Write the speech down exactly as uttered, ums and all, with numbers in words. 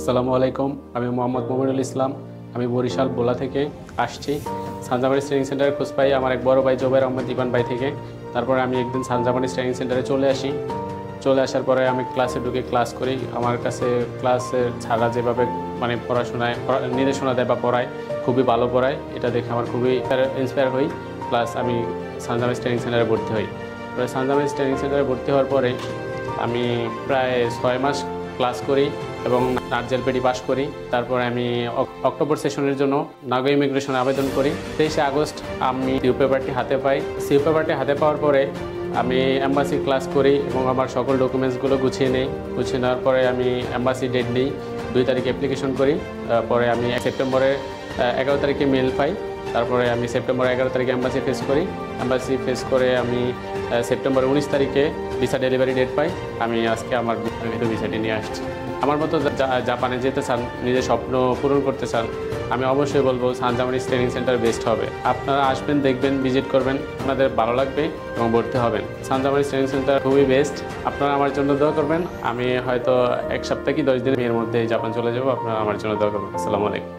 আসসালামু আলাইকুম। আমি মোহাম্মদ মমিনুল ইসলাম। আমি বরিশাল বোলা থেকে আসছি। সানজামানিজ ট্রেনিং সেন্টারে খোঁজ পাই আমার এক বড় ভাই জোবাইর আহমেদ ইবান ভাই থেকে। তারপরে আমি একদিন সানজামানিজ ট্রেনিং সেন্টারে চলে আসি। চলে আসার পরে আমি ক্লাসে ঢুকে ক্লাস করি। আমার কাছে ক্লাসের ছাড়া যেভাবে মানে পড়াশোনায় নির্দেশনা দেয় বা পড়ায় খুবই ভালো পড়ায়, এটা দেখে আমার খুবই ইন্সপায়ার হই। প্লাস আমি সানজামানিজ ট্রেনিং সেন্টারে ভর্তি হই। সানজামানিজ ট্রেনিং সেন্টারে ভর্তি হওয়ার পরে আমি প্রায় ছয় মাস ক্লাস করি এবং নার্জেল পেডি পাস করি। তারপরে আমি অক্টোবর সেশনের জন্য নাগো ইমিগ্রেশনে আবেদন করি। তেইশে আগস্ট আমি সিউ পেপারটি হাতে পাই। সিউ পেপারটি হাতে পাওয়ার পরে আমি এম্বাসি ক্লাস করি এবং আমার সকল ডকুমেন্টসগুলো গুছিয়ে নিই। গুছিয়ে নেওয়ার পরে আমি এম্বাসি ডেট নিই, দুই তারিখে অ্যাপ্লিকেশন করি। তারপরে আমি সেপ্টেম্বরে এগারো তারিখে মেল পাই। তারপরে আমি সেপ্টেম্বর এগারো তারিখে এম্বাসি ফেস করি। এম্বাসি ফেস করে আমি সেপ্টেম্বর উনিশ তারিখে ভিসা ডেলিভারি ডেট পাই। আমি আজকে আমার ভিসাটি নিয়ে আসছি। আমার মতো জাপানে যেতে চান, নিজের স্বপ্ন পূরণ করতে চান, আমি অবশ্যই বলবো সানজামানিজ ট্রেনিং সেন্টার বেস্ট হবে। আপনারা আসবেন, দেখবেন, ভিজিট করবেন, আপনাদের ভালো লাগবে এবং ভর্তি হবেন। সানজামানিজ ট্রেনিং সেন্টার খুবই বেস্ট। আপনারা আমার জন্য দোয়া করবেন। আমি হয়তো এক সপ্তাহ কি দশ দিনের মধ্যে জাপান চলে যাবো। আপনারা আমার জন্য দোয়া করবেন। আসসালামু আলাইকুম।